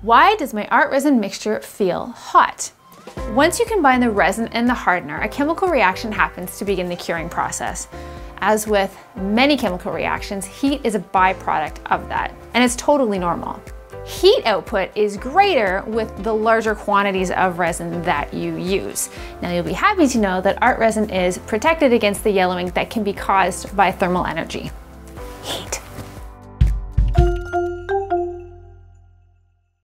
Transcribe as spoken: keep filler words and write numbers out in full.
Why does my ArtResin mixture feel hot? Once you combine the resin and the hardener, a chemical reaction happens to begin the curing process. As with many chemical reactions, heat is a byproduct of that, and it's totally normal. Heat output is greater with the larger quantities of resin that you use. Now you'll be happy to know that ArtResin is protected against the yellowing that can be caused by thermal energy. Heat.